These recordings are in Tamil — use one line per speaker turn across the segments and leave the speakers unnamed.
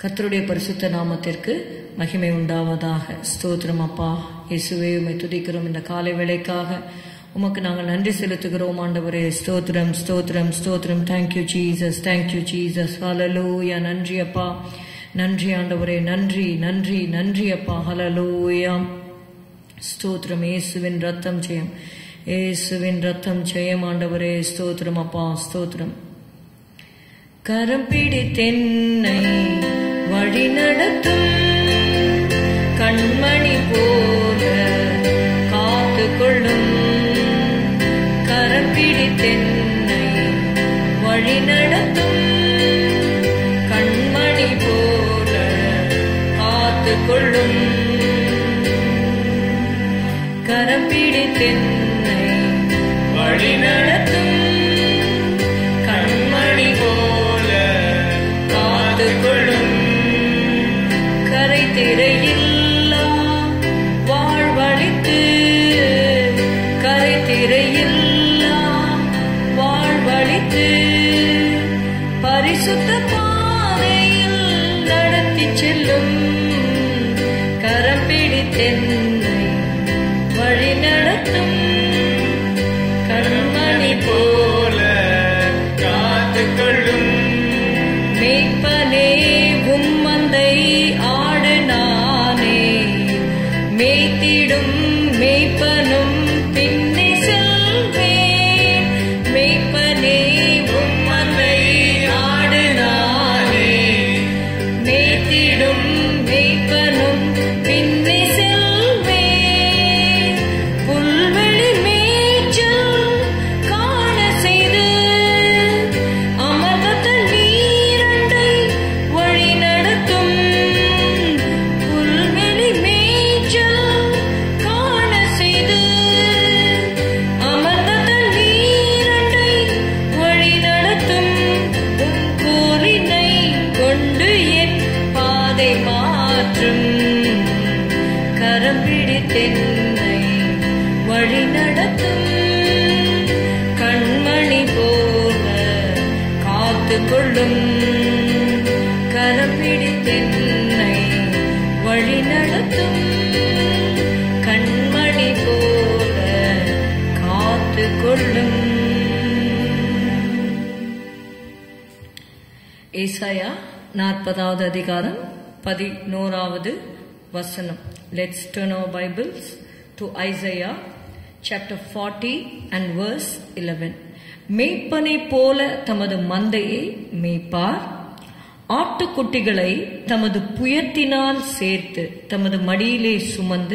கர்த்தருடைய பரிசுத்த நாமத்திற்கு மகிமை உண்டாவதாக. ஸ்தோத்திரம் அப்பா. இயேசுவே உம்மை துதிக்கிறோம். இந்த காலை வேளைக்காக உமக்கு நாங்கள் நன்றி செலுத்துகிறோம் ஆண்டவரே. ஸ்தோத்திரம் ஸ்தோத்திரம் ஸ்தோத்திரம். Thank you Jesus, thank you Jesus. Hallelujah. நன்றி அப்பா, நன்றி ஆண்டவரே, நன்றி நன்றி நன்றி அப்பா. ஹல்லேலூயா. ஸ்தோத்திரம். இயேசுவின் ரத்தம் ஜெயம், இயேசுவின் ரத்தம் ஜெயம் ஆண்டவரே. ஸ்தோத்திரம் அப்பா, ஸ்தோத்திரம். கரம் பிடித்தென்னை வழி நடத்தும் கண்மணி போல காத்து கொள்ளும். கரம் பிடித்தென்னை வழி நடத்தும் கண்மணி போல காத்து கொள்ளும். கரம் பிடித்தென்னை வழி நடத்தும் கண்மணி போல காத்து கொள்ளும். கரை திரையில்லா வாழ்வழித்து, கரை திரையில்லா வாழ்வழித்து பரிசுத்த பாதையில் நடத்தி செல்லும். கரம் பிடித்தென்னை வழி நடத்தும் கண்மணி போல காத்து கொள்ளும். மேய்ப்பனே உம் மந்தை ஆடு நானே, மேய்த்திடும் மேய்ப்பனும் பின்னே செல்வேன். மேய்ப்பனே உம் மந்தை ஆடு நானே, மேய்த்திடும் மேய்ப்பனும் பின்னே செல்வேன். புல்வெளி மேய்ச்சல் காண செய்து அமர்ந்த நீரண்டை வழி நடத்தும். புல்வெளி மேய்ச்சல் காண செய்து அமர்ந்த நீரண்டை வழி நடத்தும். உம் கோலினை கொண்டு என் பாதை மாற்றும். கரம் பிடித்தென்னை வழி நடத்தும் கண்மணி போல காத்து கொள்ளும். கரம் பிடித்தென்னை வழி நடத்தும் கண்மணி போல காத்து கொள்ளும். ஏசாயா 40வது அதிகாரம் 11வது வசனம். Let's turn our Bibles to Isaiah chapter 40 and verse 11. மேய்ப்பனை போல தமது மந்தையை மேய்ப்பார், ஆட்டுக்குட்டிகளை தமது புயத்தினால் சேர்த்து தமது மடியிலே சுமந்து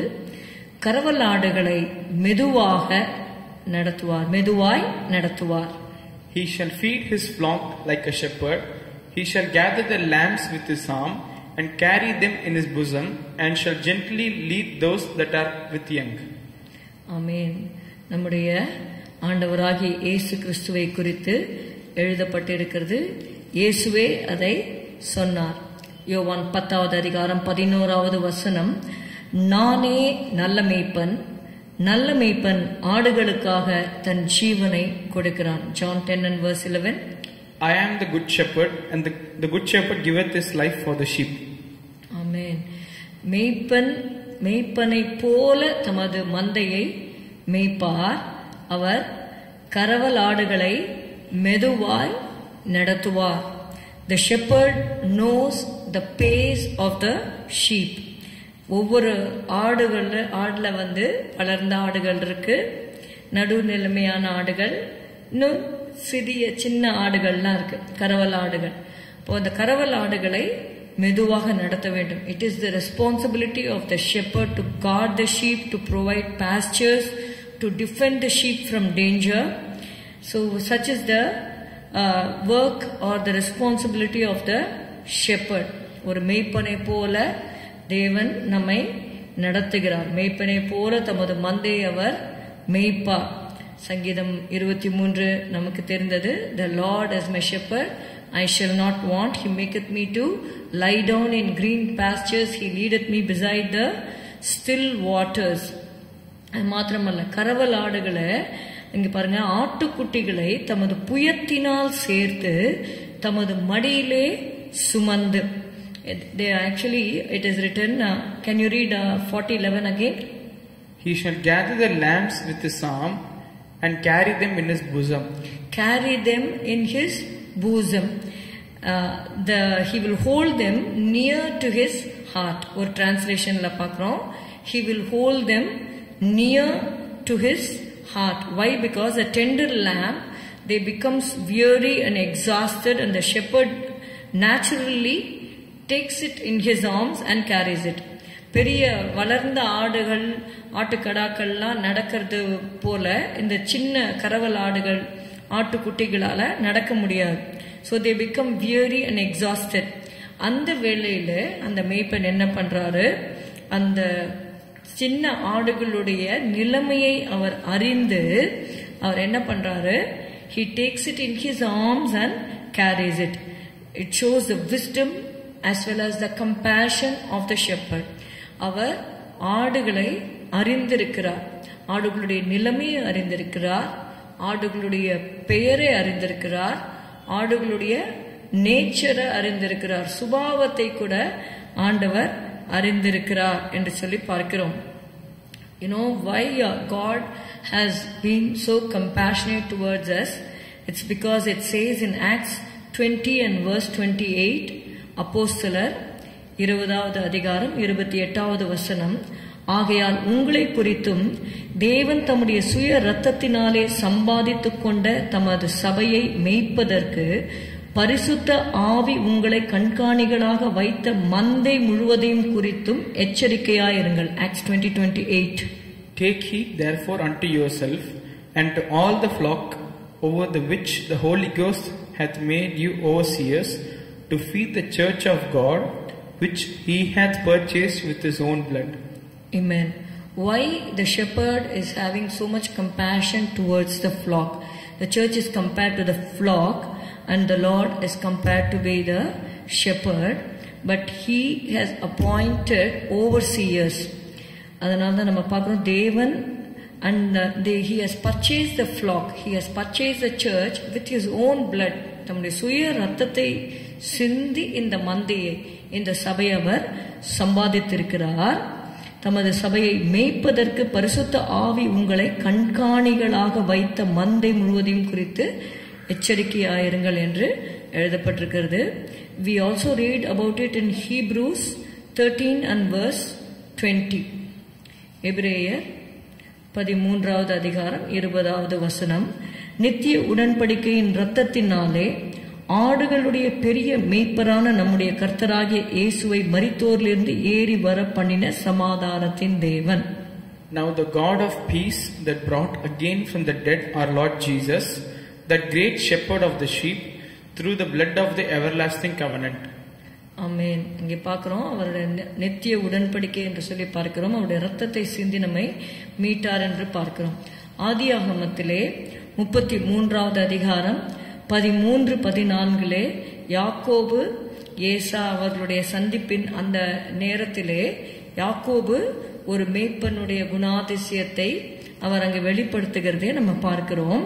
கரவலாடுகளை மெதுவாக நடத்துவார், மெதுவாய் நடத்துவார்.
He shall feed his flock like a shepherd. He shall gather the lambs with his arm and carry them in his bosom, and shall gently lead those that are with young.
ஆமென். நம்முடைய ஆண்டவராகிய இயேசு கிறிஸ்துவை குறித்து எழுதப்பட்டிருக்கிறது. இயேசுவே அதை சொன்னார். யோவான் 10வது அதிகாரம் 11வது வசனம். நானே நல்ல மேய்ப்பன், நல்ல மேய்ப்பன் ஆடுகளுக்காக தன் ஜீவனை கொடுக்கிறான். John 10 and verse 11.
I am the good shepherd, and the good shepherd giveth his life for the sheep.
ஆமென். மேய்ப்பன் மேய்ப்பனை போல தமது மந்தையை மேய்ப்பார், அவர் கரவல் ஆடுகளை மெதுவாய் நடத்துவார். The shepherd knows the pace of the sheep. ஒவ்வொரு ஆடுல வளர்ந்த ஆடுகள் இருக்கு, நடுநிலைமையான ஆடுகள், இன்னும் சிறிய சின்ன ஆடுகள்லாம் இருக்கு, கரவல் ஆடுகள். இப்போ அந்த கரவல் ஆடுகளை மெதுவாக நடத்த வேண்டும். It is the responsibility of the shepherd to guard the sheep, to provide pastures, to defend the sheep from danger. So such is the work or the responsibility of the shepherd. ஒரு மேய்ப்பனை போல தேவன் நம்மை நடத்துகிறார். மேய்ப்பனை போல தமது மந்தையை அவர் மேய்ப்பார். சங்கீதம் 23 நமக்கு தெரிந்தது. The Lord is my shepherd, I shall not want. He maketh me to lie down in green pastures. He leadeth me beside the still waters. அது மாத்திரமல்ல, கரவல் ஆடுகளை இங்க பாருங்க, ஆட்டுக்குட்டிகளை தமது புயத்தினால் சேர்த்து தமது மடியிலே சுமந்து. They actually, it is written, can you read 40:11 again?
He shall gather the lambs with his arm and carry them in his bosom.
Carry them in his bosom. He will hold them near to his heart. Or translation la pakrom. He will hold them near to his heart. Why? Because a tender lamb, they becomes weary and exhausted, and the shepherd naturally takes it in his arms and carries it. பெரிய வளர்ந்த ஆட்டுக்கடாக்கள்லாம் நடக்கிறது போல இந்த சின்ன கரவல் ஆடுகள் ஆட்டுக்குட்டிகளால நடக்க முடியாது. So they become weary and exhausted. அந்த வேளையில அந்த மேய்ப்பன் என்ன பண்றாரு, அந்த சின்ன ஆடுகளுடைய நிலைமையை அவர் அறிந்து அவர் என்ன பண்றாரு, he takes it in his arms and carries it. It shows the wisdom as well as the compassion of the shepherd. அவர் ஆடுகளை அறிந்திருக்கிறார், ஆடுகளுடைய நிலைமையை அறிந்திருக்கிறார், ஆடுகளுடைய பெயரை அறிந்திருக்கிறார், ஆடுகளுடைய நேச்சரை அறிந்திருக்கிறார், சுபாவத்தை கூட ஆண்டவர் அறிந்திருக்கிறார் என்று சொல்லி பார்க்கிறோம். You know why God has been so compassionate towards us? It's because it says in Acts 20 and verse 28, அப்போஸ்தலர் 20வது அதிகாரம் 28வது வசனம், ஆகையால் உங்களை குறித்தும் தேவன் தம்முடைய சுய இரத்தத்தினாலே சம்பாதித்துக் கொண்ட தமது சபையை மேய்ப்பதற்கு பரிசுத்த ஆவி உங்களை கண்காணிகளாக வைத்த மந்தை முழுவதையும் குறித்தும் எச்சரிக்கையாயிருங்கள். Acts 20:28.
Take heed therefore unto yourself and to all the flock over the which the Holy Ghost hath made you overseers, to feed the church of God, which he hath purchased with his own blood.
Amen. Why the shepherd is having so much compassion towards the flock? The church is compared to the flock and the Lord is compared to be the shepherd, but he has appointed overseers. அதனால நம்ம பார்க்கிறோம், தேவன் and he has purchased the flock, he has purchased the church with his own blood. தம்முடைய சுய ரத்தத்தை சிந்தி இந்த மந்தையை, இந்த சபையை அவர் சம்பாதித்திருக்கிறார். தமது சபையை மேய்ப்பதற்கு பரிசுத்த ஆவி உங்களை கண்காணிகளாக வைத்த மந்தை முழுவதையும் குறித்து எச்சரிக்கையாயிருங்கள் என்று எழுதப்பட்டிருக்கிறது. We also read about it in Hebrews 13 and verse 20. எபிரேயர் 13வது அதிகாரம் 20வது வசனம், நித்திய உடன்படிக்கையின் இரத்தத்தினாலே ஆடுகளுடைய பெரிய மேய்ப்பரான நம்முடைய கர்த்தராகிய இயேசுவை மரித்தோரிலிருந்து ஏறி வர பண்ணின சமாதானத்தின் தேவன்.
Now the God of peace that brought again from the dead our Lord Jesus, that great shepherd of the sheep, through the blood of the everlasting covenant.
ஆமென். இங்கே பார்க்கிறோம், அவருடைய நித்திய உடன்படிக்கை என்று சொல்லி பார்க்கிறோம், அவருடைய இரத்தத்தை சிந்தி நம்மை மீட்டார் என்று பார்க்கிறோம். ஆதியாகமத்திலே 33வது அதிகாரம் 13-14 யாக்கோபு ஏசா அவர்களுடைய சந்திப்பின் அந்த நேரத்திலே யாக்கோபு ஒரு மேய்ப்பனுடைய குணாதிசயத்தை அவர் அங்கு வெளிப்படுத்துகிறதே நம்ம பார்க்கிறோம்.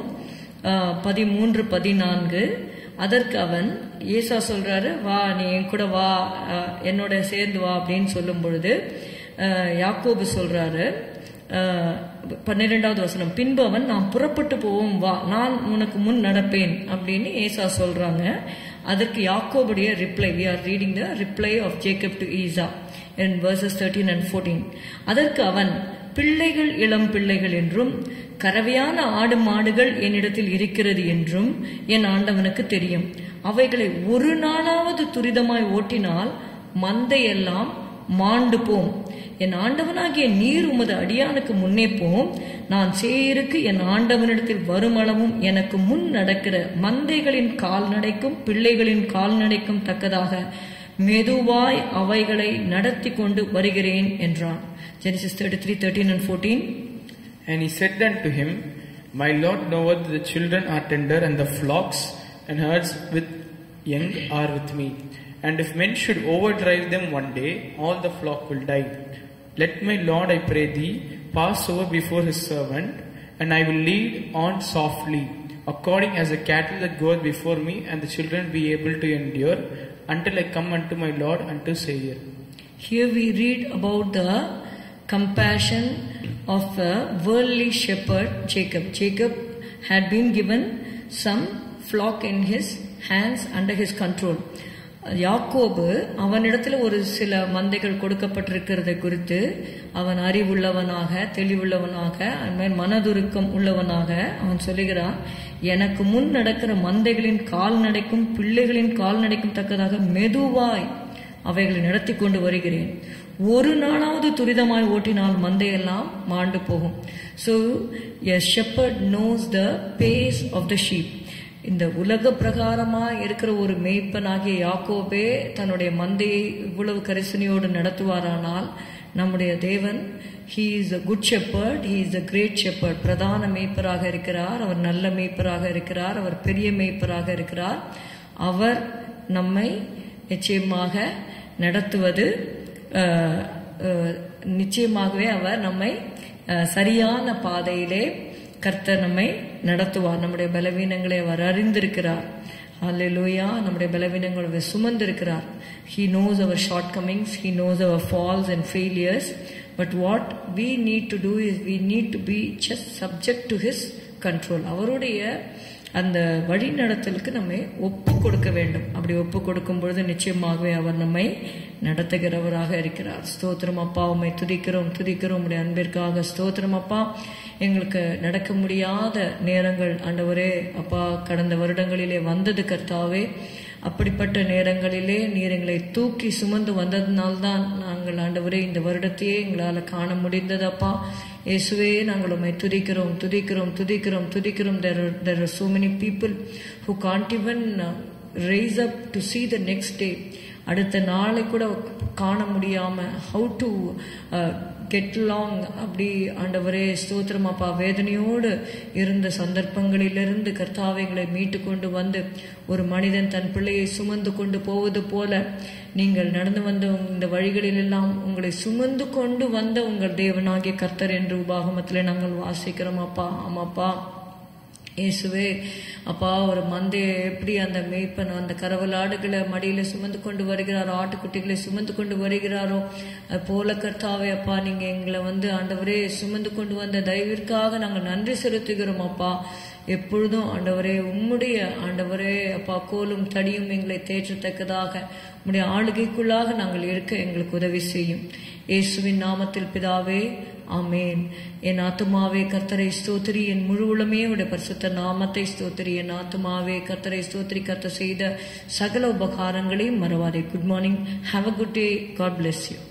13-14 அதற்கு அவன் ஏசா சொல்றாரு, வா நீ என் கூட வா, என்னோட சேர்ந்து வா அப்படின்னு சொல்லும் பொழுது யாக்கோபு சொல்றாரு 12வது வசனம், பின்பு அவன் நாம் புறப்பட்டு போவோம், வா நான் உனக்கு முன் நடப்பேன் அப்படின்னு ஏசா சொல்றாங்க. அதற்கு யாக்கோபுடைய reply, we are reading the reply of Jacob to Esau in verses 13 and 14. அதற்கு அவன், பிள்ளைகள் இளம் பிள்ளைகள் என்றும் கறவையான ஆடு மாடுகள் என்னிடத்தில் இருக்கிறது என்றும் என் ஆண்டவனுக்கு தெரியும். அவைகளை ஒரு நாளாவது துரிதமாய் ஓட்டினால் மந்தையெல்லாம் மாண்டு போம். என் ஆண்டவனாகிய நீர் உமது அடியானுக்கு முன்னே போம். நான் சேருக்கு என் ஆண்டவனிடத்தில் வருமளவும் எனக்கு முன் நடக்கிற மந்தைகளின் கால்நடைக்கும் பிள்ளைகளின் கால்நடைக்கும் தக்கதாக மெதுவாய் அவைகளை நடத்தி கொண்டு வருகிறேன் என்றான். Genesis 33:13 and 14.
And he said unto him, My Lord knoweth the children are tender, and the flocks and herds with young are with me. And if men should overdrive them one day, all the flock will die. Let my Lord, I pray thee, pass over before his servant, and I will lead on softly, according as the cattle that goeth before me, and the children be able to endure until I come unto my Lord, unto Savior.
Here we read about the compassion of a worldly shepherd, Jacob. Jacob had been given some flock in his hands under his control. யாக்கோபு அவனிடத்துல ஒரு சில மந்தைகள் கொடுக்கப்பட்டிருக்கிறதை குறித்து அவன் அறிவுள்ளவனாக, தெளிவுள்ளவனாக, மனதுருக்கம் உள்ளவனாக அவன் சொல்லுகிறான், எனக்கு முன் நடக்கிற மந்தைகளின் கால்நடைக்கும் பிள்ளைகளின் கால்நடைக்கும் தக்கதாக மெதுவாய் அவைகளை நடத்தி கொண்டு வருகிறேன். ஒரு நாளாவது துரிதமாய் ஓட்டினால் மந்தையெல்லாம் மாண்டு போகும். So a shepherd knows the pace of the sheep. இந்த உலக பிரகாரமா இருக்கிற ஒரு மேய்ப்பனாகிய யாக்கோபே தன்னுடைய மந்தையை இவ்வளவு கரிசனையோடு நடத்துவாரானால், நம்முடைய தேவன், he is a good shepherd, he is a great shepherd. பிரதான மேய்ப்பராக இருக்கிறார், அவர் நல்ல மேய்ப்பராக இருக்கிறார், அவர் பெரிய மேய்ப்பராக இருக்கிறார். அவர் நம்மை நிச்சயமாக நடத்துவது, நிச்சயமாகவே அவர் நம்மை சரியான பாதையிலே கர்த்தர் நம்மை நடத்துவார். நம்முடைய பலவீனங்களை அவர் அறிந்திருக்கிறார். ஹல்லேலூயா. நம்முடைய பலவீனங்களை அவர் சுமந்திருக்கிறார். He knows our shortcomings, he knows our falls and failures. But what we need to do is we need to be just subject to his control. அவருடைய அந்த வழி நடத்தலுக்கு நம்மை ஒப்பு கொடுக்க வேண்டும். அப்படி ஒப்பு கொடுக்கும் பொழுது நிச்சயமாகவே அவர் நம்மை நடத்துகிறவராக இருக்கிறார். ஸ்தோத்திரம் அப்பா, உம்மை துதிக்கிறோம் துதிக்கிறோம். உடைய அன்பிற்காக ஸ்தோத்திரம் அப்பா. எங்களுக்கு நடக்க முடியாத நேரங்கள் ஆண்டவரே அப்பா கடந்த வருடங்களிலே வந்தது கர்த்தாவே. அப்படிப்பட்ட நேரங்களிலே நீர் எங்களை தூக்கி சுமந்து வந்ததினால்தான் நாங்கள் ஆண்டவரே இந்த வருடத்தையே எங்களால் காண முடிந்தது அப்பா. இயேசுவே, நாங்கள் உம்மை துதிக்கிறோம் துதிக்கிறோம் துதிக்கிறோம் துதிக்கிறோம். There are so many people who can't even raise up to see the next day. அடுத்த நாளை கூட காண முடியாம how to get along அப்படி ஆண்டவரே ஸ்தோத்திரம் அப்பா வேதனையோடு இருந்த சந்தர்ப்பங்களிலிருந்து கர்த்தாவைகளை மீட்டு கொண்டு வந்து ஒரு மனிதன் தன் பிள்ளையை சுமந்து கொண்டு போவது போல நீங்கள் நடந்து வந்த இந்த வழிகளிலெல்லாம் உங்களை சுமந்து கொண்டு வந்த உங்கள் தேவனாகிய கர்த்தர் என்று உபாகமத்திலே நாங்கள் வாசிக்கிறோம் அப்பா. ஆமாப்பா இயேசுவே அப்பா, ஒரு மந்தையை எப்படி அந்த மேய்ப்பன் அந்த கரவலாடுகளை மடியில சுமந்து கொண்டு வருகிறாரோ, ஆட்டுக்குட்டிகளை சுமந்து கொண்டு வருகிறாரோ, அது போல கர்த்தாவே அப்பா நீங்க எங்களை ஆண்டவரே சுமந்து கொண்டு வந்த தயவிற்காக நாங்கள் நன்றி செலுத்துகிறோம் அப்பா. எப்பொழுதும் ஆண்டவரே உம்முடைய ஆண்டவரே அப்பா கோலும் தடியும் எங்களை தேற்றத்தக்கதாக உம்முடைய ஆளுகைக்குள்ளாக நாங்கள் இருக்க எங்களுக்கு உதவி செய்யும். இயேசுவின் நாமத்தில் பிதாவே, ஆமேன். என் ஆத்துமாவே கர்த்தரை ஸ்தோத்திரி, என் முழு உளமே உடைய பரிசுத்த நாமத்தை ஸ்தோத்திரி. என் ஆத்துமாவே கர்த்தரை ஸ்தோத்திரி, கர்த்தர் செய்த சகல உபகாரங்களையும் மறவாதே. Good morning. Have a good day. God bless you.